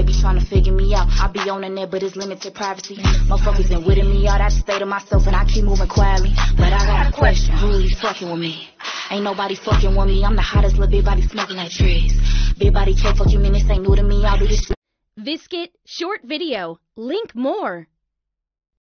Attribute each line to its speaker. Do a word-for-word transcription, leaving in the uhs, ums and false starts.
Speaker 1: niggas trying to figure me out. I be on the net, but it's limited privacy. Motherfuckers been witting me out. I just stay to myself and I keep moving quietly. But I got a question. Who really fucking with me? Ain't nobody fucking with me. I'm the hottest little big body smoking like trees. Big body cake, fuck you mean this ain't new to me. I'll do this.
Speaker 2: Visket short video. Link more.